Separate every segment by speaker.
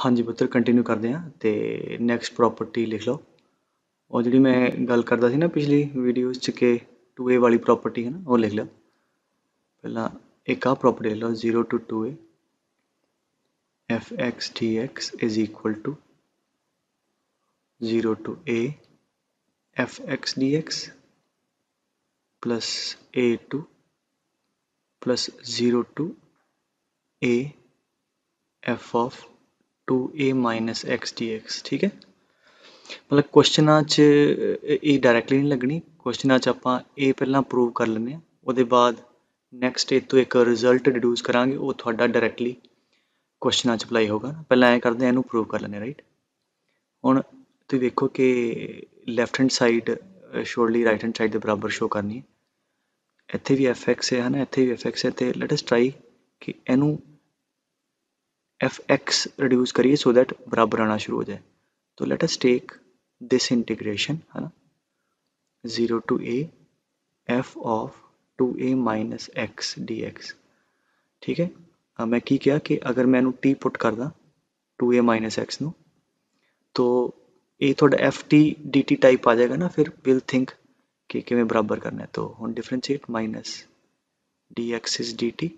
Speaker 1: हाँ जी पुੱਤਰ कंटिन्यू करते हैं तो नैक्सट प्रॉपर्टी लिख लो। और जी मैं गल करता सी ना पिछली वीडियो च के 2a वाली प्रॉपर्टी है ना वो लिख लो। पहला एक आ प्रॉपर्टी लिख लो 0 to 2a f(x) dx is equal to 0 to a f(x) dx plus a2 plus 0 to a f of 2a minus x dx। ठीक है, मतलब क्वेश्चनां च ये डायरैक्टली नहीं लगनी, क्वेश्चनां च आपां ये पहलां प्रूव कर लैने आं, ਉਹਦੇ बाद नैक्सट ਇਹ ਤੋਂ ਇੱਕ ਰਿਜ਼ਲਟ ਡਿਡਿਊਸ ਕਰਾਂਗੇ, ਉਹ ਤੁਹਾਡਾ ਡਾਇਰੈਕਟਲੀ क्वेश्चनां च ਅਪਲਾਈ ਹੋਗਾ। ਪਹਿਲਾਂ ਐਂ ਕਰਦੇ ਹਾਂ, ਇਹਨੂੰ ਪ੍ਰੂਵ ਕਰ ਲੈਂਦੇ ਰਾਈਟ। ਹੁਣ ਤੁਸੀਂ ਵੇਖੋ ਕਿ left hand side surely right hand side ਦੇ ਬਰਾਬਰ ਸ਼ੋ ਕਰਨੀ ਹੈ। ਇੱਥੇ ਵੀ fx ਹੈ ਨਾ, ਇੱਥੇ ਵੀ fx ਹੈ, ਤੇ ਲੈਟ ਅਸ ਟਰਾਈ ਕਿ ਇਹਨੂੰ fx ਰਿਡਿਊਸ ਕਰੀਏ ਸੋ ਦੈਟ ਬਰਾਬਰ ਆਣਾ ਸ਼ੁਰੂ ਹੋ ਜਾਏ। तो let us take this integration है ना 0 to a f of 2a minus x dx। ठीक है, मैं की किया कि अगर मैं इनू t पुट करदा 2a minus x नू तो ये थोड़ा F T D T type आ जाएगा ना, फिर विल थिंक कि किवें बराबर करना है। तो हम differentiate minus D x is D T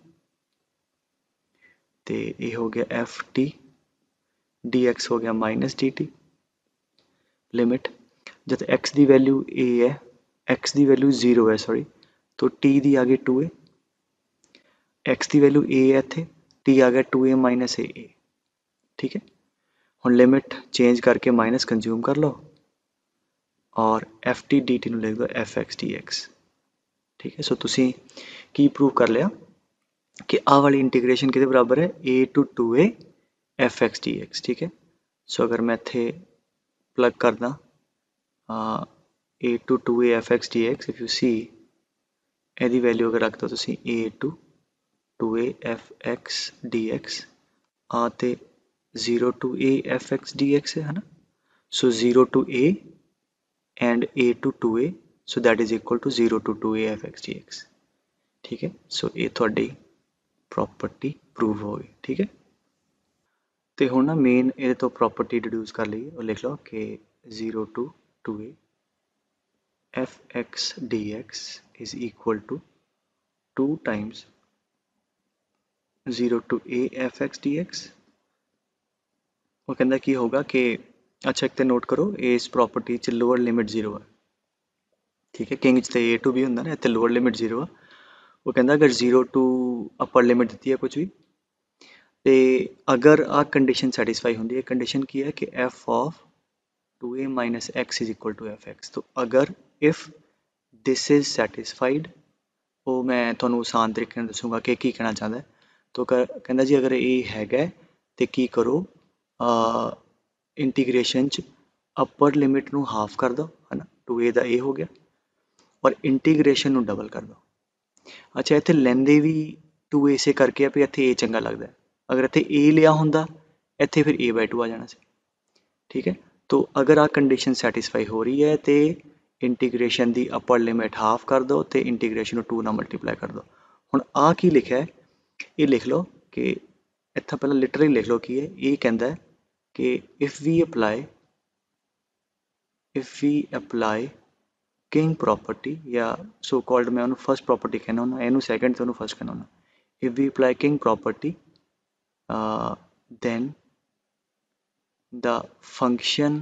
Speaker 1: तो ये हो गया एफ टी डी एक्स हो गया माइनस डी टी। लिमिट जब x की वैल्यू a है, x की वैल्यू 0 है सॉरी, तो t की आ गई 2a, x की वैल्यू a है इत्थे, t आ गया 2a माइनस a। ठीक है, हुण लिमिट चेंज करके माइनस कंज्यूम कर लो और एफ टी डी टी लिख दो एफ एक्स डी एक्स। ठीक है, सो तुसी की प्रूव कर लिया कि आ वाली इंटीग्रेशन किहदे बराबर है, a to 2a F x D x. ठीक है, सो अगर मैं इत्थे प्लग करदा a to 2a f(x) dx, if you see ਇਹਦੀ ਵੈਲਿਊ ਅਗਰ ਰੱਖ ਦੋ ਤੁਸੀਂ a to 2a f(x) dx ਆ ਤੇ 0 to a f(x) dx ਹੈ ਨਾ, so 0 to a and a to 2a, so that is equal to 0 to 2a f(x) dx। ठीक है, so ਇਹ ਤੁਹਾਡੀ ਪ੍ਰੋਪਰਟੀ ਪ੍ਰੂਵ ਹੋ ਗਈ। ਠੀਕ ਹੈ, ਤੇ ਹੁਣ ਨਾ ਮੇਨ ਇਹਦੇ ਤੋਂ ਪ੍ਰੋਪਰਟੀ ਡਿਡਿਊਸ ਕਰ ਲਈਏ, ਉਹ ਲਿਖ ਲਓ ਕਿ 0 to 2a f(x) dx is equal to 2 times 0 to a f(x) dx। वो कहता की होगा कि अच्छा एक तो नोट करो इस प्रॉपर्टी च लोअर लिमिट 0 है। ठीक है, किंग च ए टू भी होंगे ना, इतने लोअर लिमिट 0 है। वो कहता अगर 0 टू अपर लिमिट दी है कुछ भी, तो अगर आ कंडीशन सैटिस्फाई होंगी है, कंडीशन की है कि f of 2a minus x is equal to fx। तो अगर इफ दिस इज सैटिस्फाइड, वो मैं थोड़ा आसान तरीके ਨਾਲ दसूँगा कि की कहना चाहता है। तो कहता जी अगर ये हैगा तो की करो इंटीग्रेशन च अपर लिमिट नू हाफ कर दो है ना, 2a का a हो गया, और इंटीग्रेशन नू डबल कर दो। अच्छा इत्थे लेंदे भी 2a इसे करके भी इत्थे a चंगा लगता है, अगर इत्थे a लिया होंदा इत्थे फिर a/2 आ जाना सी। ठीक है, तो अगर आ कंडीशन सैटिस्फाई हो रही है तो इंटीग्रेशन की अपर लिमिट हाफ कर दो तो इंटीग्रेशन 2 नाल मल्टीप्लाई कर दो। हुण आ की लिखा है, ये लिख लो कि इत्थे पहले लिटरली लिख लो की है, ये कहता है कि if we apply king property या सो कॉल्ड मैं उन्होंने फर्स्ट प्रॉपर्टी कहना हूँ, इनू सैकेंड तो फर्स्ट कहना हूँ। If we apply king property then the function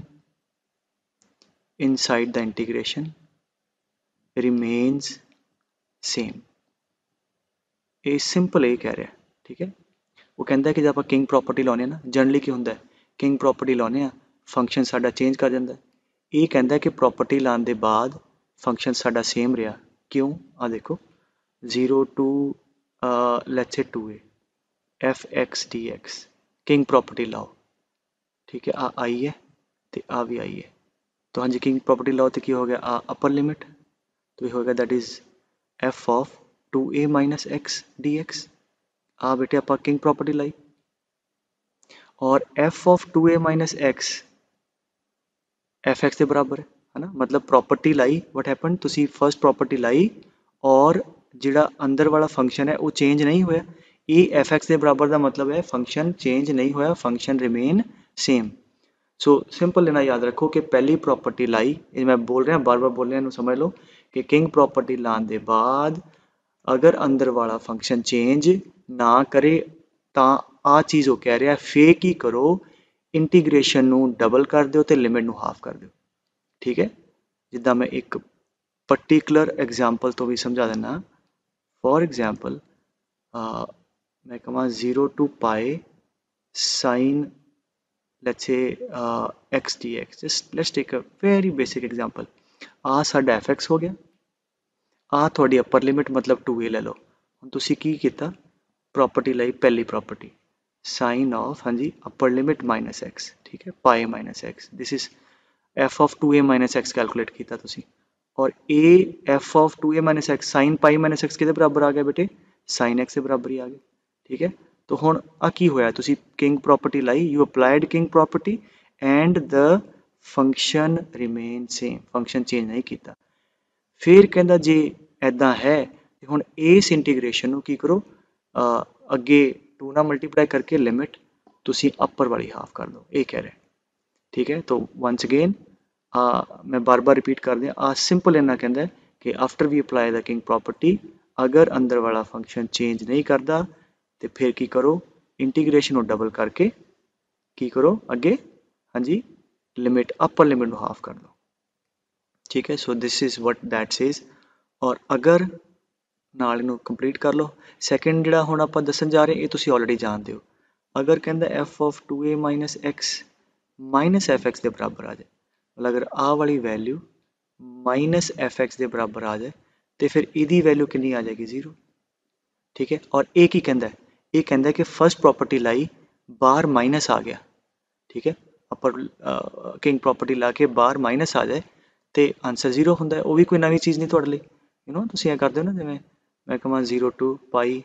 Speaker 1: inside the integration remains same। ये सिंपल ये कह रहा है। ठीक है, वो कहता है कि जब आप किंग प्रॉपर्टी लाने ना, जनरली की होंगे किंग प्रॉपर्टी लाने फंक्शन साडा चेंज कर जाता है। ये कहता है कि प्रॉपर्टी लाने के बाद फंक्शन साडा सेम रहा, क्यों? आ देखो 0 to let's say 2a f(x) dx king property लाओ। ठीक है, आ आई है तो आ भी आई है, तो हाँ जी किंग प्रॉपर्टी लाओ तो की हो गया आ अपर लिमिट, तो ये हो गया that is f of 2a minus x dx। आ बेटे आप किंग प्रॉपर्टी लाई और f of 2a minus x f(x) के बराबर है ना, मतलब प्रॉपर्टी लाई वट हैपन तुसी फर्स्ट प्रॉपर्टी लाई और जिहड़ा अंदर वाला फंक्शन है वो चेंज नहीं होया, ए एफ एक्स के बराबर का मतलब है फंक्शन चेंज नहीं होया, function remain same. So simple लेना याद रखो कि पहली प्रॉपर्टी लाई, ये मैं बोल रहा बार बार बोल रहा समझ लो कि किंग प्रॉपर्टी लाने के बाद अगर अंदर वाला फंक्शन चेंज ना करे तो आ चीज़ वो कह रहा फिर की करो, इंटीग्रेशन नू डबल कर दो तो लिमिट नू हाफ कर दो। ठीक है, जिदा मैं एक पर्टिकुलर एग्जाम्पल तो भी समझा देना। फॉर एग्जाम्पल मैं कहा 0 to pi sine let's say x dx, just let's take a very basic example। आ साडा fx हो गया, आ थोड़ी अपर लिमिट मतलब 2a ले लो। हुण तुसी की कीता, प्रॉपर्टी लाई पहली प्रॉपर्टी साइन ऑफ, हाँ जी, अपर लिमिट माइनस एक्स, ठीक है, pi minus x, this is f of 2a minus x calculate किया तुसी, और a f of 2a minus x sine pi minus x के बराबर आ गया बेटे, साइन एक्स के बराबर ही आ गया। ठीक है, तो हुण आ की होया, तुसी किंग प्रॉपर्टी लाई, you applied king property and the function remain same, function change नहीं किया। फिर कहता जे ऐदा है हुण इस इंटीग्रेशन नू की करो, अगे 2 ना मल्टीप्लाई करके लिमिट तुसी अपर वाली हाफ कर दो, ये कह रहे। ठीक है, तो वंस अगेन मैं बार बार रिपीट कर दिया, आ सिंपल इन्ना कहता है कि after we apply the king property अगर अंदर वाला फंक्शन चेंज नहीं करता तो फिर की करो, इंटीग्रेशन को डबल करके की करो अगे, हाँ जी, लिमिट अपर लिमिट को हाफ कर दो। ठीक है, so this is what that says. और अगर नाल इनू कंप्लीट कर लो, सैकेंड जिहड़ा हुण आपां दस्सण जा रहे ये तुसीं ऑलरेडी जानते हो। अगर कहता f of 2a minus x minus f x के बराबर आ जाए, मतलब अगर आ वाली वैल्यू माइनस एफ एक्स के बराबर आ जाए तो फिर इसकी वैल्यू कितनी आ जाएगी, 0। ठीक है, और ये की कहता है, ये कहता है कि फर्स्ट प्रॉपर्टी लाई बाहर माइनस आ गया। ठीक है, अपर किंग प्रॉपर्टी ला के बाहर माइनस आ जाए तो आंसर 0 होंगे, वो भी कोई नवी चीज़ नहीं थोड़े लिए। यू नो तुम करते हो ना, जिमें मैं कहा 0 to pi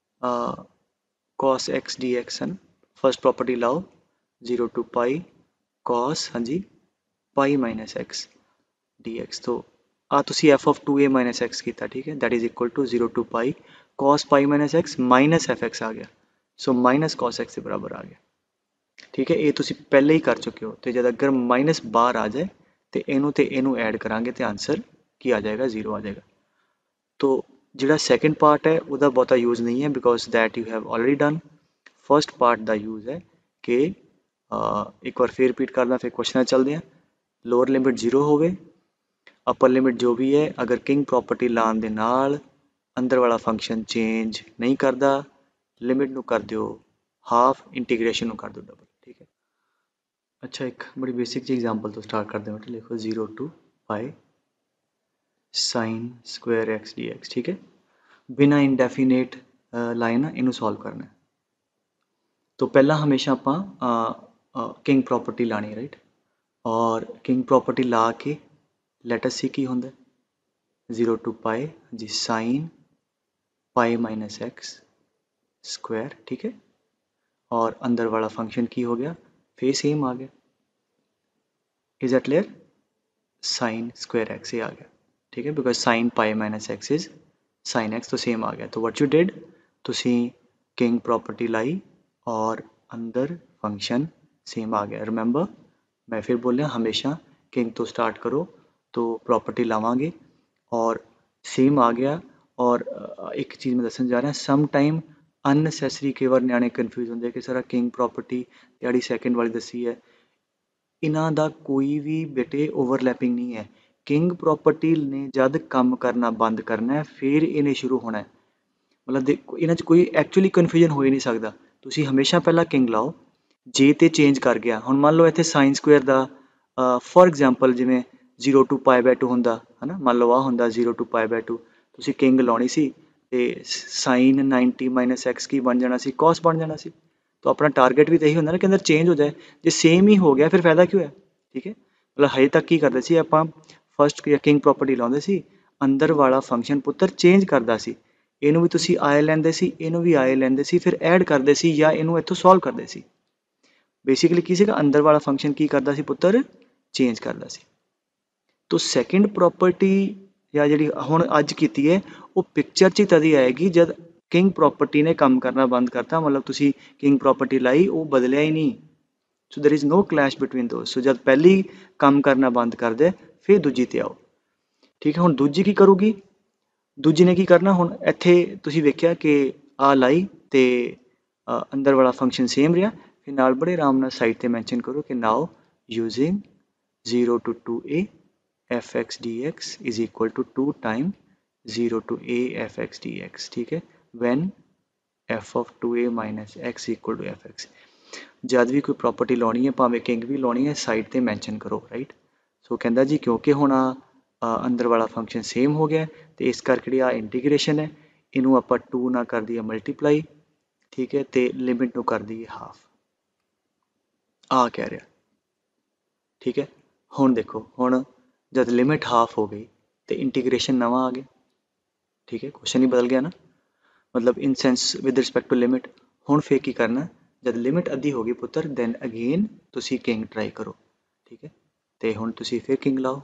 Speaker 1: cos x D x है ना, फर्स्ट प्रॉपर्टी लाओ 0 to पाई कॉस, हाँ जी, pi minus x D x, तो आ तुसी F of 2a minus x किया। ठीक है, that is equal to 0 to pi cos pi minus x minus f x आ गया, सो माइनस कॉस एक्स के बराबर आ गया। ठीक है, ये तुसी पहले ही कर चुके हो, तो जब अगर माइनस बाहर आ जाए तो इनू ऐड करांगे तो आंसर की आ जाएगा, 0 आ जाएगा। तो जिहड़ा सैकेंड पार्ट है वह बहुता यूज़ नहीं है, because that you have already done. First part का यूज़ है कि एक बार फिर रिपीट करना, फिर क्वेश्चन चलते हैं। लोअर लिमिट 0 होवे, अपर लिमिट जो भी है अगर किंग प्रॉपर्टी लाने दे नाल अंदर वाला फंक्शन चेंज नहीं करता, लिमिट नू कर दो हाफ, इंटीग्रेशन नू कर दो डबल। ठीक है, अच्छा एक बड़ी बेसिक जी एग्जांपल तो स्टार्ट करते हैं बेटे, लिखो 0 to pi sine square x D x. ठीक है, बिना इंडेफिनेट लाइन इनू सॉल्व करना है। तो पहला हमेशा आप किंग प्रॉपर्टी लानी है, राइट, और किंग प्रॉपर्टी ला के लेट अस सी की होंदा 0 to पाई जी sine pi minus x square. ठीक है, और अंदर वाला फंक्शन की हो गया, फिर सेम आ गया, is that clear, sine square x ही आ गया। ठीक है, because sine pi minus x is sine x, तो सेम आ गया। तो व्हाट यू डिड, तुसी किंग प्रॉपर्टी लाई और अंदर फंक्शन सेम आ गया। रिमेंबर मैं फिर बोलिया हमेशा किंग तो स्टार्ट करो तो प्रॉपर्टी लावांगे और सेम आ गया। और एक चीज़ मैं दसन जा रहा सम टाइम अननैसेसरी कई बार न्याणे कन्फ्यूज होंगे कि सर किंग प्रॉपर्टी जी सैकेंड वाली दसी है, इन्हां दा कोई भी बेटे ओवरलैपिंग नहीं है। किंग प्रॉपर्टी ने जद काम करना बंद करना है फिर इन्हें शुरू होना है, मतलब इन्हां च कोई एक्चुअली कन्फ्यूजन हो ही नहीं सकता। तुसी हमेशा पहला किंग लाओ, जे ते चेंज कर गया, हुण मान लो इत्थे साइन स्क्वायर दा फॉर एग्जाम्पल जिमें 0 to पाई बाय 2 होंदा है ना, मान लो आ होंदा 0 to पाई बाय 2, तुसी किंग लाउणी सी ते साइन 90 माइनस एक्स की बन जाना सी, कॉस बन जाना सी। तो अपना टारगेट भी तो यही होंदा ना कि अंदर चेंज हो जाए, जो सेम ही हो गया फिर फायदा क्यों है। ठीक है, मतलब हजे तक की करते सी आपां फर्स्ट किंग प्रॉपर्टी लाउंदे सी, अंदर वाला फंक्शन पुੱਤਰ चेंज करदा सी, ਇਹਨੂੰ ਵੀ ਤੁਸੀਂ ਆਏ ਲੈਂਦੇ ਸੀ, ਇਹਨੂੰ ਵੀ ਆਏ ਲੈਂਦੇ ਸੀ, ਫਿਰ ਐਡ ਕਰਦੇ ਸੀ ਜਾਂ ਇਹਨੂੰ ਇੱਥੋਂ ਸੋਲਵ ਕਰਦੇ ਸੀ। बेसिकली की सीगा अंदर वाला फंक्शन की करता सी पुੱਤਰ चेंज करता सी। तो सैकेंड प्रॉपर्टी या जी हुण अज कीती है वो पिक्चर च तदी आएगी जब किंग प्रॉपर्टी ने काम करना बंद करता, मतलब तुसी किंग प्रॉपर्टी लाई वो बदलिया ही नहीं। So there is no clash between दो। सो जब पहली काम करना बंद कर दे फिर दूजी ते आओ। ठीक है, हुण दूजी की करूगी, दूजी ने की करना, हुण इत्थे तुसी वेख्या कि आ लाई ते अंदर वाला फंक्शन सेम रहा, फिर नाल बड़े आराम नाल साइड ते मैंशन करो कि now using 0 to 2a fx dx is equal to 2 time 0 to a fx dx। ठीक है, when f of 2a minus x equal to fx। जद भी कोई प्रॉपर्टी लानी है, भावें किंग भी लानी है, साइड ते मैंशन करो, राइट। सो कहता जी क्योंकि हुण अंदर वाला फंक्शन सेम हो गया तो इस करके आ इंटीग्रेशन है, इनू आपां 2 ना कर दिए मल्टीप्लाई, ठीक है, तो लिमिट नू कर दिए हाफ। आ कह रहा, ठीक है। हुण देखो, हुण जब लिमिट हाफ हो गई तो इंटीग्रेशन नवा आ गया, ठीक है, क्वेश्चन ही बदल गया ना, मतलब in sense with respect to limit. हुण फिर की करना, जब लिमिट अद्धी हो गई पुत्र दैन अगेन तुसी किंग ट्राई करो, ठीक है। तो हुण तुसी फिर किंग लाओ,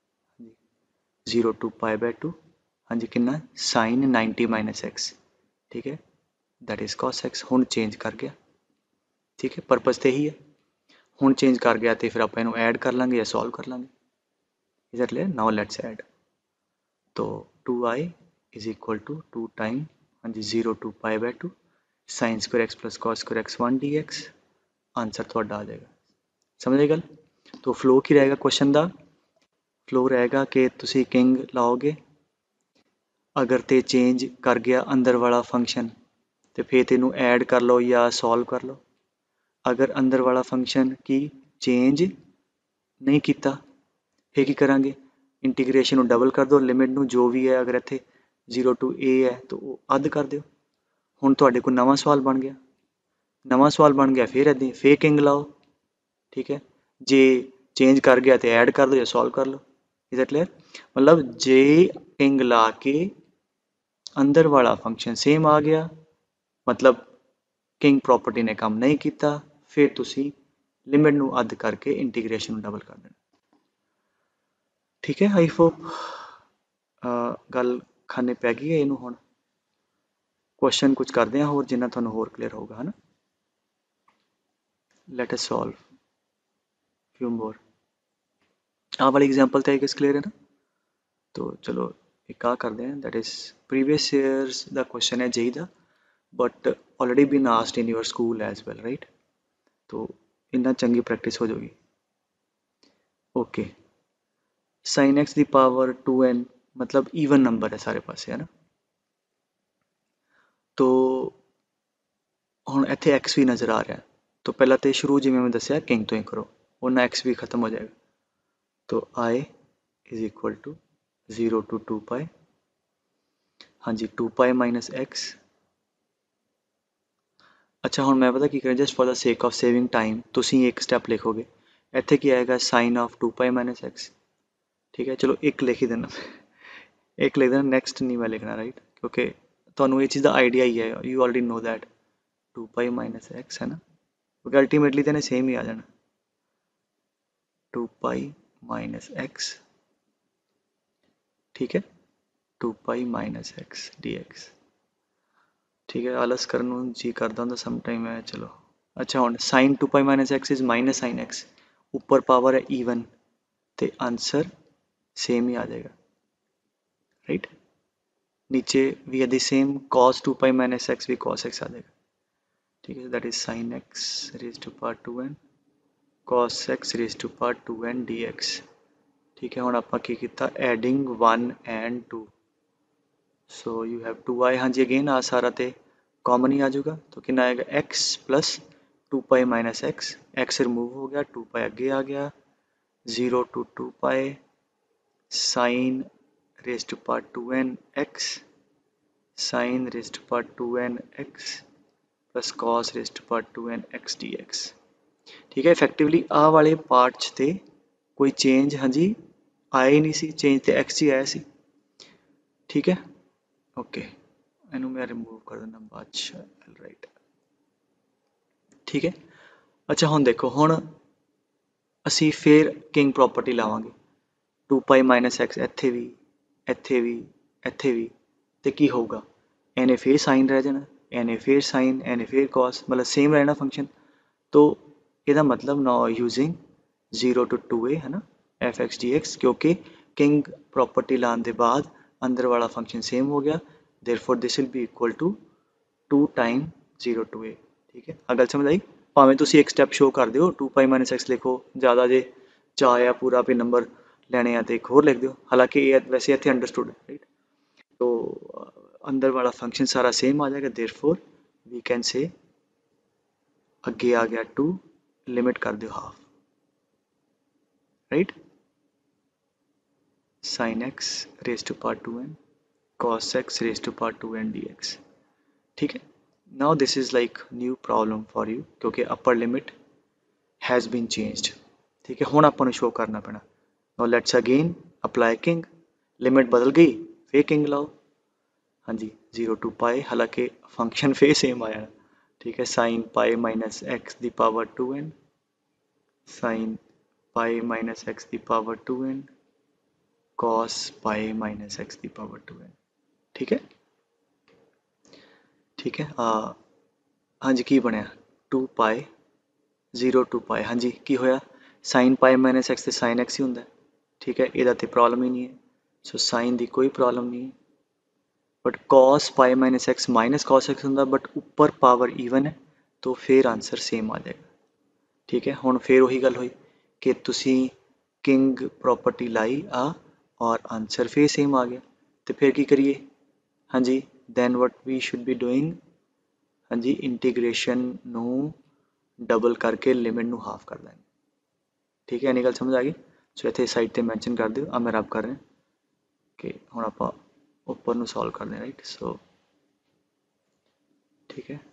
Speaker 1: 0 to पाई बाय 2, हाँ जी कितना साइन 90 माइनस एक्स, ठीक है, दैट इज कॉस एक्स। हुण चेंज कर गया, ठीक है, परपज तो यही है। हुण चेंज कर गया तो फिर आप इनू ऐड कर लांगे या सॉल्व कर लांगे। Is that clear? Now let's add. तो 2i is equal to 2 time, हाँ जी 0 to pi by 2 sine square x plus cos square x 1 d x. Answer थोड़ा आ जाएगा। समझ गल? तो फ्लो की रहेगा क्वेश्चन का? फ्लो रहेगा कि तुसी किंग लाओगे, अगर ते चेंज कर गया अंदर वाला फंक्शन तो फिर तेनू ऐड कर लो या सॉल्व कर लो। अगर अंदर वाला फंक्शन की चेंज नहीं किया फिर की करांगे, इंटीग्रेशन नू डबल कर दो, लिमिट नू जो भी है, अगर इत्थे 0 to a है तो वो अद्ध कर दो। हुण तुहाडे कोल नवां सवाल बन गया, नवां सवाल बन गया, फिर इदां फिर किंग लाओ, ठीक है। जे चेंज कर गया तो ऐड कर दो या सॉल्व कर लो। Is that clear? मतलब जे किंग ला के अंदर वाला फंक्शन सेम आ गया, मतलब किंग प्रॉपर्टी ने काम नहीं किया, फिर तुसी लिमिट नू अद्ध करके इंटीग्रेशन नू डबल कर देना। ठीक है, आई होप गल खाने पै गई है। इनू हुण क्वेश्चन कुछ करते हैं होर जिन्ना तुहानू होर क्लीयर होगा, है ना। Let us solve few more. आ वाली एग्जांपल तो एक क्लियर है ना। तो चलो एक आ करते हैं, दैट इज प्रीवियस ईयर्स दा क्वेश्चन है जेई दा, but already been asked in your school as well, right. तो इन्ना चंगी प्रैक्टिस हो जाएगी। ओके, साइन एक्स दी पावर 2n, मतलब ईवन नंबर है सारे पासे, है ना। तो हुण इत्थे एक्स भी नज़र आ रहा है, तो पहला तो शुरू जिवें मैं दसिया किंग तो ही करो, उन्ना एक्स भी खत्म हो जाएगा। तो I is equal to 0 to 2 pi, हाँ जी 2 पाई माइनस एक्स। अच्छा हुण मैं पता की करें, just for the sake of saving time तुसी एक स्टैप लिखोगे, इत्थे की आएगा sine of 2 pi minus x, ठीक है। चलो एक लिख ही देना, एक लिख देना, नेक्स्ट नहीं मैं लिखना, राइट, क्योंकि तुहानू ये चीज़ का आइडिया ही है, you already know that 2 pi minus x है ना, क्योंकि अल्टीमेटली तो सेम ही आ जाना, 2 पाई माइनस एक्स, ठीक है, 2 pi minus x D x, ठीक है। आलस करन नूं जी करदा हुंदा सम टाइम है, चलो। अच्छा हुण sine 2 pi minus x is minus sine x, ऊपर पावर है ईवन, तो आंसर सेम ही आ जाएगा, राइट। नीचे भी है the same, cos 2 pi minus x भी cos एक्स आ जाएगा, ठीक है। That is sine x raise to power 2n cos x raise to power 2n dx, ठीक है। हुण आपां की कीता adding 1 and 2, so you have 2i, हाँ जी अगेन आ सारा तो कॉमन ही आ जाऊगा, तो कितना आएगा x plus 2 pi minus x, x remove हो गया, 2 पाई अगे आ गया, 0 to 2 pi sine raise to power 2n x sine raise to power 2n x plus cos raise to power 2n x dx, ठीक है। इफेक्टिवली आ वाले पार्ट च ते कोई चेंज हाँ जी आया ही नहीं सी, चेंज तो एक्स ही आया सी, ठीक है। ओके, इनू मैं रिमूव कर देना बाद च, राइट, ठीक है। अच्छा हुण देखो, हुण असी फिर किंग प्रॉपर्टी लावांगे, 2 पाई माइनस एक्स इत्थे भी, इत्थे भी, इत्थे भी, तो की होगा, एन ए फिर साइन रह जाना, एन ए फिर साइन, एन ए फिर कॉस, मतलब सेम रहना फंक्शन। तो ਇਹਦਾ मतलब नाउ यूजिंग 0 to 2a है ना एफ एक्स डी एक्स, क्योंकि किंग प्रॉपर्टी लाने के बाद अंदर वाला फंक्शन सेम हो गया, therefore this will be equal to 2 time 0 to a। ठीक है, आ गल समझ आई? भावें तुसी एक स्टैप शो कर दिओ 2 पाई माइनस एक्स लिखो, ज़्यादा जे चाह आ पूरा भी नंबर लेने आ तो एक होर लिख दिओ, हालांकि ये वैसे इतने अंडरस्टूड है राइट। तो अंदर वाला फंक्शन सारा सेम आ जाएगा, देयरफॉर वी कैन से अगे आ गया 2, लिमिट कर दो half, right. sin x raise to power 2n cos x raise to power 2n dx। ठीक है, now this is like new problem for you, क्योंकि upper limit has been changed. ठीक है, हुण आपां नूं शो करना पैना। Now let's again apply king, limit बदल गई फिर किंग लाओ। हाँ जी, 0 to पाई, हालांकि फंक्शन फिर सेम आया। ठीक है, साइन पाई माइनस एक्स दी power 2n, sine pi minus x दी power 2n, cos pi minus x दी पावर 2n। ठीक है, ठीक है। हाँ जी, की बनया 2 पाई 0 to पाई। हाँ जी, की होया साइन पाई माइनस एक्स तो साइन एक्स ही होंगे। ठीक है, ਇਹਦਾ तो प्रॉब्लम ही नहीं है, सो साइन की कोई प्रॉब्लम नहीं है। But cos pi minus cos x होंगे, बट ऊपर पावर ईवन है तो फिर आंसर सेम आ जाएगा। ठीक है, हुण फिर वही गल हुई कि तुसी किंग प्रॉपर्टी लाई आ और आंसर फिर सेम आ गया, तो फिर की करिए? हाँ जी, then what we should be doing, हाँ जी, इंटीग्रेशन नू डबल करके लिमिट नू हाफ कर देंगे। ठीक है, इन्नी गल समझ आ गई? सो इतने साइड पर मैंशन कर दो, मैं रब कर रहा कि हुण आपां उपर नू सॉल्व करते हैं, राइट। सो ठीक है,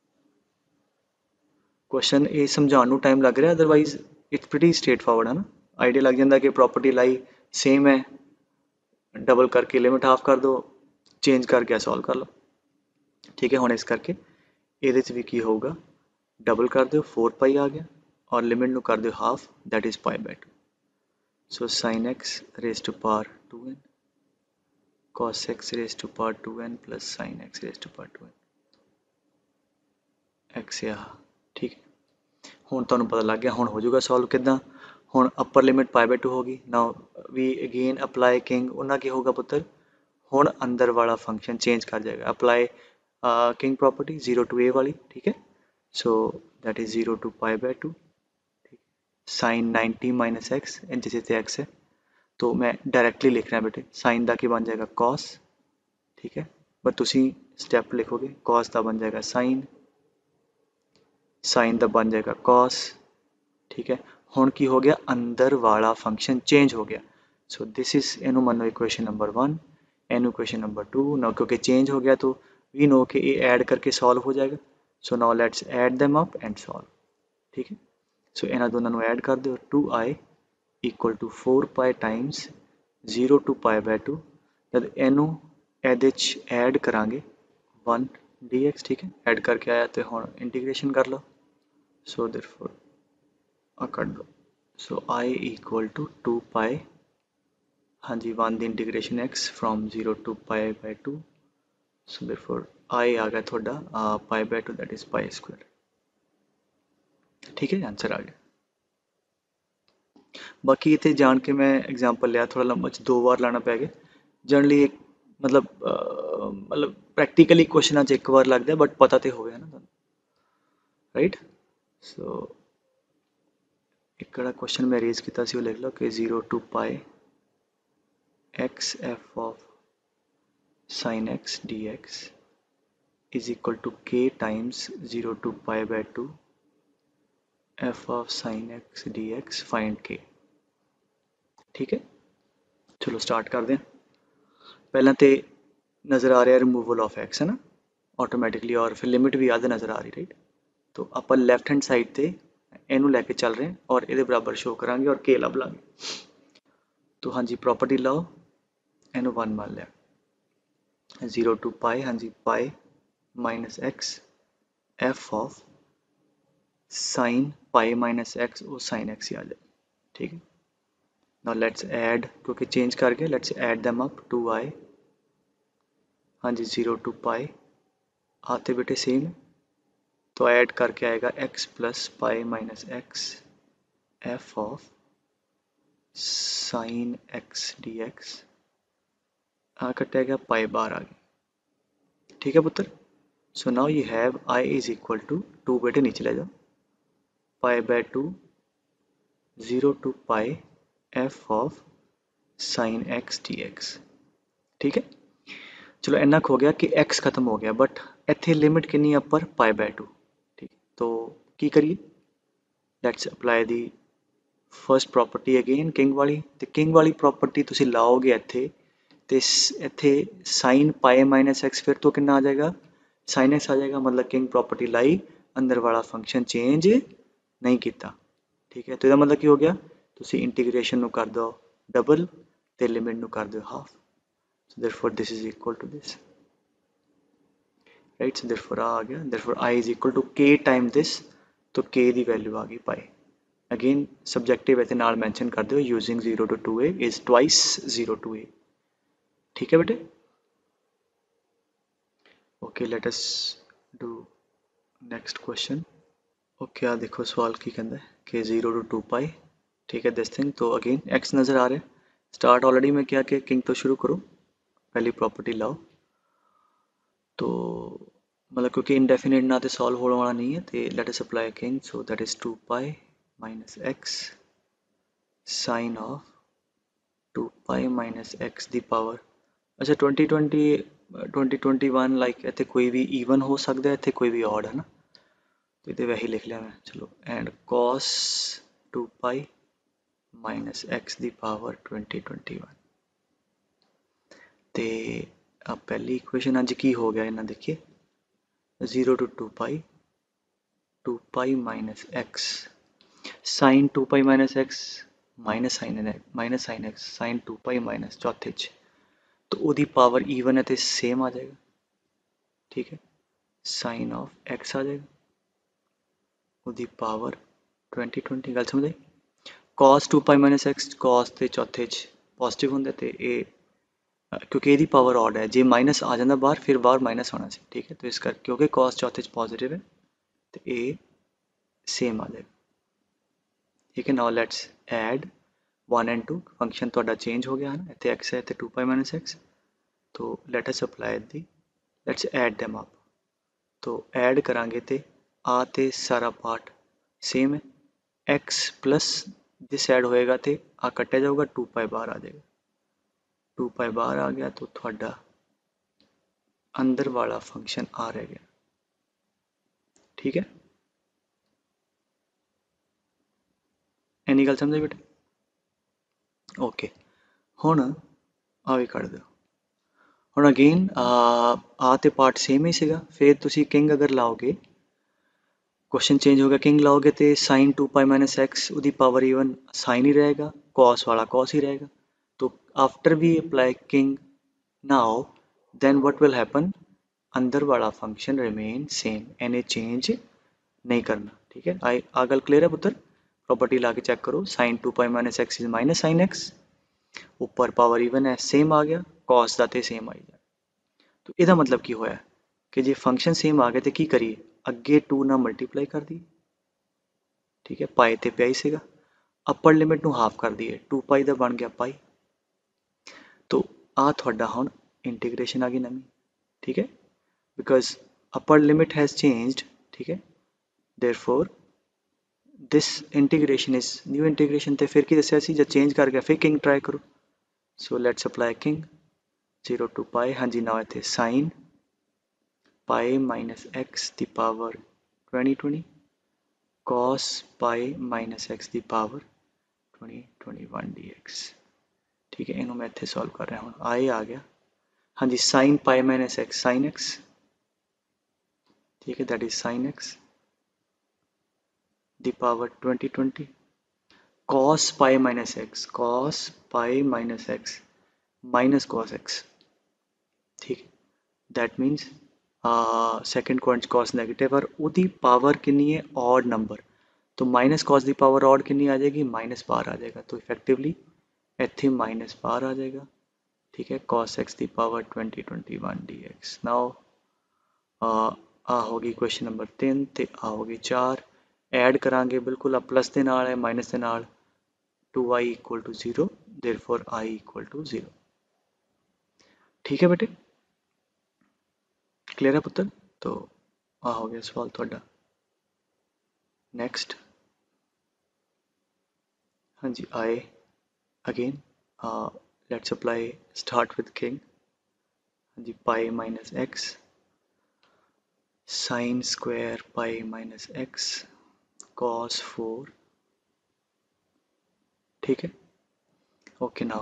Speaker 1: क्वेश्चन ये समझाने नू टाइम लग रहा, otherwise it's pretty straightforward है ना। आइडिया लग जाता कि प्रॉपर्टी लाई सेम है, डबल करके लिमिट हाफ कर दो, चेंज करके सॉल्व कर लो। ठीक है, हुण इस करके ਇਹਦੇ 'ਚ भी की होगा, डबल कर दो 4 पाई आ गया और लिमिट नू कर दो half, that is pi by 2। So sine x raise to power 2n cos x raise to power 2n plus sine x raise to power 2n x आ। ठीक है, हुण तुहानूं पता लग गया, हुण हो जाऊगा सॉल्व किदां। हुण अपर लिमिट पाई बाय 2 होगी, now we again apply king, उन्ना की होगा पुत्र, हुण अंदर वाला फंक्शन चेंज कर जाएगा, apply king property 0 to a वाली। ठीक है, so that is 0 to pi by 2। Sine 90 minus x, जैसे थे एक्स है तो मैं डायरेक्टली लिख रहा बेटे, साइन का की बन जाएगा कॉस। ठीक है, बट तुसी स्टैप लिखोगे, कॉस का बन जाएगा साइन, साइन का बन जाएगा कॉस। ठीक है, हुण की हो गया, अंदर वाला फंक्शन चेंज हो गया। सो दिस इज इनू मनो इक्वेशन नंबर 1, एनू इक्वेशन नंबर 2। नाउ क्योंकि चेंज हो गया तो वी नो कि ये ऐड करके सॉल्व हो जाएगा। So now let's add them up and solve. ठीक है, सो इन्हां दोनों नू ऐड कर दो, 2i equal to 4 pi times 0 to pi by 2, जब इनू ਇਹਦੇ 'ਚ ऐड करांगे 1 dx। ठीक है, ऐड करके आया तो हुण इंटीग्रेशन कर लो, सो देयरफॉर कर दो, so i equal to 2 pi, हाँ जी, 1 दी integration x from 0 to pi by 2, so therefore i आ गया थोड़ा pi by 2, that is pi square. ठीक है, आंसर आ गया। बाकी इतने जान के मैं एग्जाम्पल लिया थोड़ा लंबा, 2 बार लाना पै गया जनरली, एक मतलब प्रैक्टिकली क्वेश्चन एक बार लगता है, बट पता तो हो गया ना, राइट। सो एक क्वेश्चन मैं रेज किया वो लिख लो कि 0 to pi x f of sine x D x is equal to k times 0 to pi by 2 f of sine x D x, find k. ठीक है, चलो स्टार्ट कर दें। पहला तो नज़र आ रहा है रिमूवल ऑफ एक्स है ना ऑटोमैटिकली, और फिर लिमिट भी याद नज़र आ रही, राइट। तो आप लैफ्ट हैंड साइड से इनू लैके चल रहे हैं और ये बराबर शो करा और के लभ लाँगे। तो हाँ जी, प्रॉपर्टी लाओ, इनू 1 मान लिया, 0 to पाई, हाँ जी, pi minus x f of sine pi minus x, वो साइन एक्स ही आ जाए। ठीक है, नाउ लेट्स ऐड, क्योंकि चेंज करके let's add them up, 2i हाँ जी 0 टू पाई आते बेटे सेम है, तो ऐड करके आएगा x plus pi minus x f of sine x D x कटा गया पाई बार आ गया। ठीक है पुत्र। So now you have i is equal to 2 बेटे नीचे ले जाओ pi by 2 0 to pi f of sine x D x. ठीक है चलो इन्ना हो गया कि x खत्म हो गया बट इत्थे लिमिट कितनी है पर पाई बाय 2। ठीक तो की करिए let's apply the first property again king वाली तो किंग वाली प्रॉपर्टी तुसी लाओगे इत्थे ਤੇ ਇੱਥੇ sin पाई माइनस एक्स फिर तो कितना आ जाएगा sin x आ जाएगा मतलब किंग प्रॉपर्टी लाई अंदर वाला फंक्शन चेंज नहीं किया। ठीक है तो ਇਹਦਾ मतलब की हो गया तुसी इंटीग्रेशन ਨੂੰ कर दो डबल ਤੇ लिमिट ਨੂੰ कर दो half so therefore this is equal to this right so therefore आ गया therefore I is equal to k time this तो k ਦੀ वैल्यू आ गई पाई अगेन सब्जेक्टिव ਇਹਦੇ ਨਾਲ मेंशन कर दो using 0 to 2a is twice 0 to a। ठीक है बेटे okay let us do next question. Okay आ देखो सवाल की कहता है कि 0 to 2 पाई। ठीक है दिस थिंग तो अगेन एक्स नज़र आ रहा है स्टार्ट ऑलरेडी में क्या कि किंग तो शुरू करो पहली प्रॉपर्टी लाओ तो मतलब क्योंकि इनडेफिनेट ना तो सॉल्व होने वाला नहीं है तो let us apply king so that is 2 pi minus x sine of 2 pi minus x the power अच्छा 2021 लाइक इतने कोई भी ईवन हो सकता है इतने कोई भी ऑड है ना तो ये वैसे लिख लिया मैं चलो and cos 2 pi minus x the power 2021 ते अब पहली इक्वेशन अज की हो गया इन्हें देखिए 0 to 2 pi minus x sine 2 pi minus x minus sine x sine 2 pi minus चौथे तो वो पावर ईवन है तो सेम आ जाएगा। ठीक है साइन ऑफ एक्स आ जाएगा वो पावर 2020 गल समझ आई cos 2 pi minus x cos के चौथे पॉजिटिव होंगे तो ये क्योंकि ये पावर ऑड है जे माइनस आ जाता बाहर फिर बाहर माइनस आना सी। ठीक है तो इस करके क्योंकि कॉस चौथे पॉजिटिव है तो ये सेम आ जाएगा। ठीक है now let's add 1 and 2 function थोड़ा चेंज हो गया है ना इतने एक्स है इतने 2 पाई माइनस एक्स तो let us apply the let's add them up तो ऐड करांगे तो आ ते सारा पार्ट सेम है एक्स प्लस जिस ऐड होएगा तो आ कट्या जाऊगा 2 पाई बाहर आ जाएगा 2 पाई बाहर आ गया तो थोड़ा अंदर वाला फंक्शन आ रह गया। ठीक है इन्नी गल समझे बेटे ओके हुण आ भी कट दो हुण अगेन आ ते पार्ट सेम ही सीगा फिर तुसी किंग अगर लाओगे क्वेश्चन चेंज हो गया किंग लाओगे तो साइन 2 पाई माइनस एक्स उसकी पावर इवन साइन ही रहेगा कॉस वाला कॉस ही रहेगा तो after we apply king now then what will happen अंदर वाला फंक्शन रिमेन सेम एने चेंज नहीं करना। ठीक है आई आ गल क्लियर है पुत्र प्रॉपर्टी ला के चेक करो sine 2 pi minus x is minus sine x ऊपर पावर इवन है सेम आ गया कॉस का तो सेम आई जाए तो यदा मतलब की होया कि जे फंक्शन सेम आ गया तो की करिए अगे 2 ना मल्टीप्लाई कर दिए। ठीक है पाई तो पिया ही सीगा अपर लिमिट ਨੂੰ हाफ कर दिए 2 पाई का बन गया पाई तो आ थोड़ा हुण इंटीग्रेशन आ गई नवी। ठीक है because upper limit has changed. ठीक है therefore this integration is new integration तो फिर की दस्या सी जब चेंज कर गया फिर किंग ट्राई करो so let's apply king 0 to pi हाँ जी ना इतने साइन पाई माइनस एक्स दी power 2020 cos pi minus x दी पावर 2021 dx। ठीक है इन्हों मैं इतने सॉल्व कर रहा हूँ आई आ गया हाँ जी sine pi minus x sine x. ठीक है that is sine x the power 2020 cos pi minus x minus cos x. ठीक है that means second quadrant cos negative और उदी पावर कितनी है ऑड नंबर तो minus cos the power odd कितनी आ जाएगी माइनस बाहर आ जाएगा तो इफेक्टिवली इतने माइनस बाहर आ जाएगा। ठीक है, cos x the power 2021 dx। Now आ होगी क्वेश्चन नंबर 3 ਤੇ ਆ ਹੋਗੀ 4 ਐਡ ਕਰਾਂਗੇ ਬਿਲਕੁਲ ਆ ਪਲੱਸ ਦੇ ਨਾਲ ਹੈ ਮਾਈਨਸ ਦੇ ਨਾਲ 2y equal to 0 therefore I equal to 0। ठीक है बेटे, क्लियर है पुत्र? तो आ हो गया सवाल थोड़ा। नेक्स्ट हाँ जी आए again let's apply start with king. हाँ जी pi minus x sine square pi minus x cos 4। ठीक है, ओके नाउ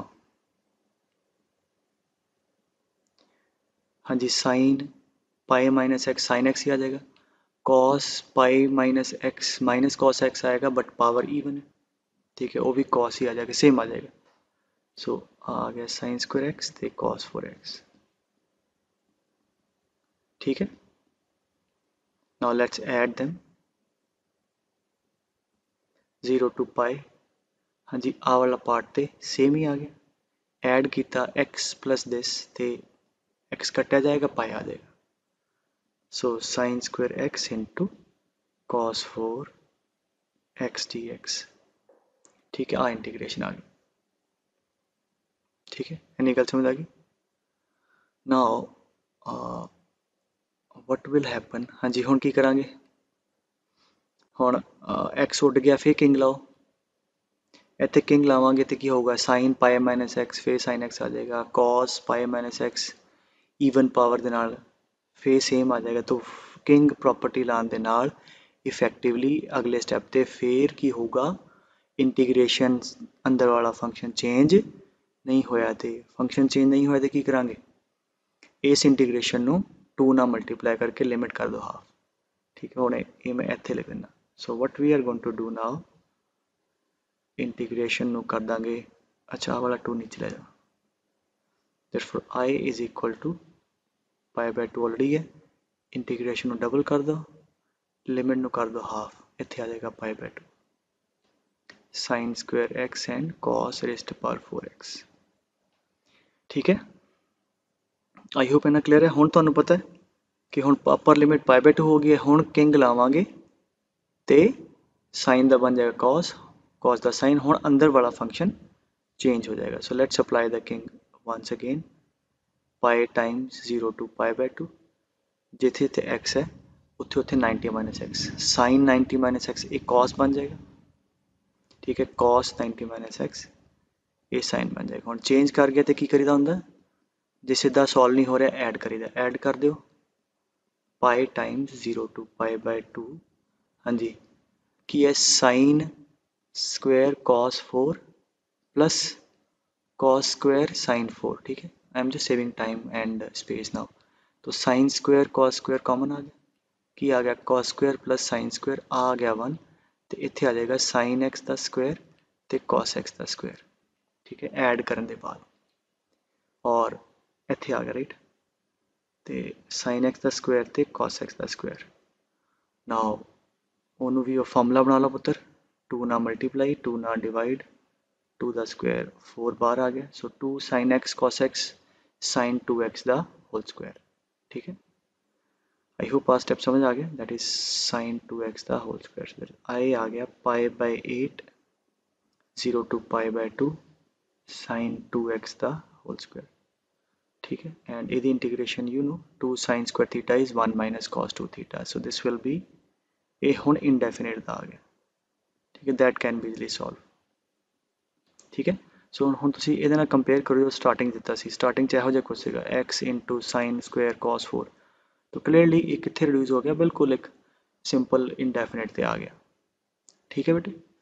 Speaker 1: हाँ जी sine pi minus x sine x ही आ जाएगा, cos pi minus x minus cos x आएगा बट पावर इवन है। ठीक है, वो भी कॉस ही आ जाएगा, सेम आ जाएगा। सो आ गया साइन स्क्वायर एक्स ते कॉस 4x। ठीक है, now let's add them 0 to pi. हाँ जी आ वाला पार्ट ते सेम ही आ गया, ऐड किया x प्लस दिस ते x कटा जाएगा पाई आ जाएगा। So sine square x into cos 4x dx। ठीक है, आ इंटीग्रेशन आ गई। ठीक है, इन्नी गल समझ आ गई। नाउ वट विल हैपन, हाँ जी हुण की करांगे, हुण x उड गया फिर किंग लाओ, इत्थे किंग लावांगे तो की होगा साइन पाई माइनस एक्स फिर साइन एक्स आ जाएगा, cos pi minus x even power दे नाल फिर सेम आ जाएगा। तो किंग प्रॉपर्टी लाने दे नाल इफेक्टिवली अगले स्टैप ते फिर की होगा इंटीग्रेशन अंदर वाला फंक्शन चेंज नहीं होया, ते फंक्शन चेंज नहीं होया तो की करांगे, इस इंटीग्रेशन नू 2 ना मल्टीप्लाई करके लिमिट कर दो हाफ। ठीक है, हुणे ये मैं इत्थे लिख देना। So what we are going to do now, integration नू कर देंगे, अच्छा वाला 2 नीचे ले जाओ, therefore I is equal to pi by 2 already है, इंटीग्रेशन नू डबल कर दो, लिमिट नू कर दो हाफ, इत्थे आ जाएगा pi by 2 sine square x and cos rest power 4x। ठीक है, आई होप इन्ना क्लियर है। हुण तुहानू पता है कि हुण अपर लिमिट पाई बाय 2 हो गई है, हुण किंग लावांगे ते साइन दा बन जाएगा कॉस, कॉस दा साइन, हुण अंदर वाला फंक्शन चेंज हो जाएगा। So let's apply the king once again, pi times 0 to pi by 2, जिथे जिथे एक्स है उत्थे उत्थे 90 minus x, sine 90 minus x एक कॉस बन जाएगा। ठीक है, कॉस 90 माइनस एक्स ये साइन बन जाएगा। हुण चेंज कर गया तो की करीदा हुंदा, जे सीधा सॉल्व नहीं हो रहा ऐड करीदा, ऐड कर दो pi times 0 to pi by 2। हाँ जी की है sine square cos 4 plus cos square sine 4। ठीक है, I am just saving time and space now. तो sine square cos square common आ गया, की आ गया cos square plus sine square आ गया 1, तो इत्थे आ जाएगा साइन एक्स का स्क्वायर तो कॉस एक्स का स्क्वायर। ठीक है, ऐड करने के बाद और इत्थे आ गया राइट, तो साइन एक्स का स्क्वायर तो कॉस एक्स का स्क्वायर। नाउ ਉਹਨੂੰ भी फार्मूला बना लो पुत्र, 2 ना मल्टीप्लाई 2 ना डिवाइड 2 का स्क्वायर 4 बाहर आ गया, so 2 sine x cos x sine 2x का होल स्क्वायर। ठीक है, आई होप आ स्टेप समझ आ गया, दैट इज साइन 2x का होल स्क्वायर। आई आ गया pi by 8 0 to pi by 2 sine 2x का होल स्क्वायर। ठीक है, एंड यदि integration you know 2 sine square theta is 1 minus cos 2 theta, so this will be ये हुण indefinite का आ गया। ठीक है, that can be easily solve. ठीक है, सो हुण तुसीं इहदे नाल कंपेयर करो जो स्टार्टिंग दिता सी, स्टार्टिंग च इहो जिहा कुछ सीगा x into sine square cos 4, तो क्लीयरली ये कित्थे रिड्यूस हो गया, बिल्कुल एक सिंपल इनडेफिनेट ते आ गया। ठीक है बेटे।